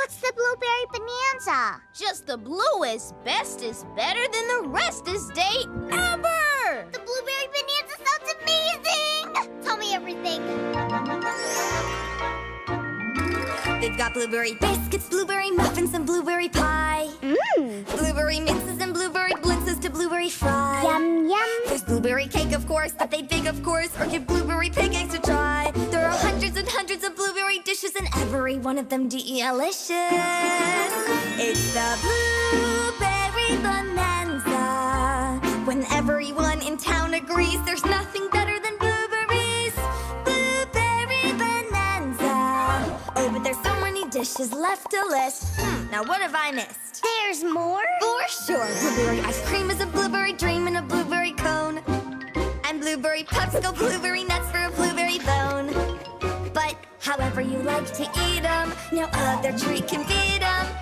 What's the Blueberry Bonanza? Just the bluest, best is better than the restest day ever! The Blueberry Bonanza sounds amazing! Tell me everything. They've got blueberry biscuits, blueberry muffins, and blueberry pie. Blueberry mixes and blueberry blintzes to blueberry fry. Yum, yum. There's blueberry cake, of course, that they bake, of course, or give blueberry pancakes a try. There are hundreds and hundreds of blueberry dishes, and every one of them delicious. It's the Blueberry Bonanza. When everyone in town agrees there's nothing better than blueberries. Blueberry Bonanza. Oh, but there's so many dishes left to list. Now what have I missed? There's more? For sure. Blueberry ice cream is a blueberry dream in a blueberry cone. And blueberry puffs go blueberry nuts for a blueberry bone. But however you like to eat 'em, no other treat can beat 'em.